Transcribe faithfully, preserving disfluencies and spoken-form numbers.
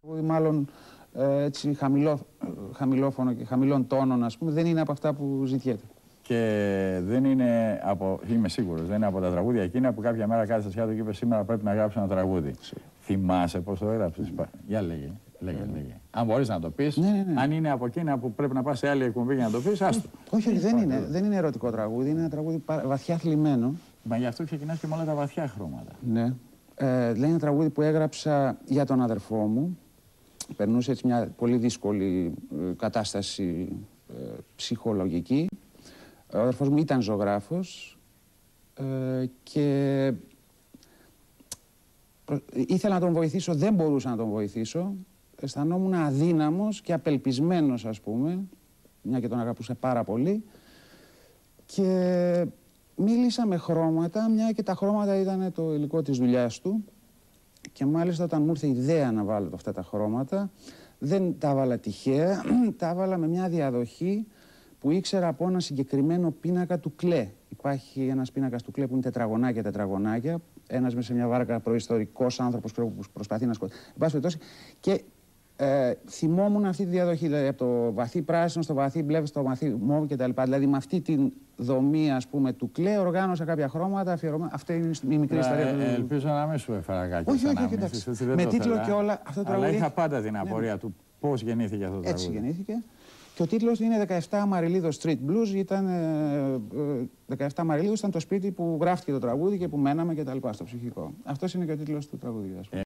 Μάλλον ε, έτσι χαμηλό, χαμηλόφωνο και χαμηλών τόνων, ας πούμε, δεν είναι από αυτά που ζητιέται. Και δεν είναι από, είμαι σίγουρος, δεν είναι από τα τραγούδια εκείνα που κάποια μέρα κάθεσαι σχάτω και είπε σήμερα πρέπει να γράψω ένα τραγούδι. Σύ. Θυμάσαι πώς το έγραψες? Mm. Για λέγε, λέγε, mm. λέγε. Αν μπορείς να το πεις, ναι, ναι, ναι. αν είναι από εκείνα που πρέπει να πας σε άλλη εκπομπή για να το πεις, άστο. Όχι, όχι, δεν είναι, δεν είναι ερωτικό τραγούδι, είναι ένα τραγούδι βαθιά θλιμμένο. Μα γι' αυτό ξεκινάς και με όλα τα βαθιά χρώματα. Ναι. Ε, λέει ένα τραγούδι που έγραψα για τον αδερφό μου. Περνούσε έτσι μια πολύ δύσκολη ε, κατάσταση ε, ψυχολογική. Ο αδερφός μου ήταν ζωγράφος ε, και προ... ήθελα να τον βοηθήσω, δεν μπορούσα να τον βοηθήσω. Αισθανόμουν αδύναμος και απελπισμένος, ας πούμε, μια και τον αγαπούσα πάρα πολύ. Και μίλησα με χρώματα, μια και τα χρώματα ήταν το υλικό της δουλειάς του. Και μάλιστα όταν μου ήρθε η ιδέα να βάλω αυτά τα χρώματα, δεν τα έβαλα τυχαία, τα έβαλα με μια διαδοχή που ήξερα από ένα συγκεκριμένο πίνακα του Κλέ. Υπάρχει ένας πίνακας του Κλέ που είναι τετραγωνάκια, τετραγωνάκια. Ένας μέσα σε μια βάρκα προϊστορικός άνθρωπος που προσπαθεί να σκοτώσει. Και ε, θυμόμουν αυτή τη διαδοχή, δηλαδή από το βαθύ πράσινο στο βαθύ μπλε, στο βαθύ μόβ κτλ. Δηλαδή με αυτή τη δομή, ας πούμε, του Κλέ, οργάνωσα κάποια χρώματα αφιερωμένα. Αυτή είναι η μικρή ιστορία του. Ε, ελπίζω να μην σου έφερα κάτι. Όχι, όχι, όχι, εντάξει. Με τίτλο και όλα αυτό το τραγούδι. Αλλά είχα πάντα την απορία ναι. του πώς γεννήθηκε αυτό το τραγούδι. Έτσι γεννήθηκε. Και ο τίτλος είναι δεκαεπτά Μαριλίδος Street Blues. Ήταν, ε, δεκαεπτά Μαριλίδος ήταν το σπίτι που γράφτηκε το τραγούδι και που μέναμε και τα λοιπά στο ψυχικό. Αυτός είναι και ο τίτλος του τραγουδιού.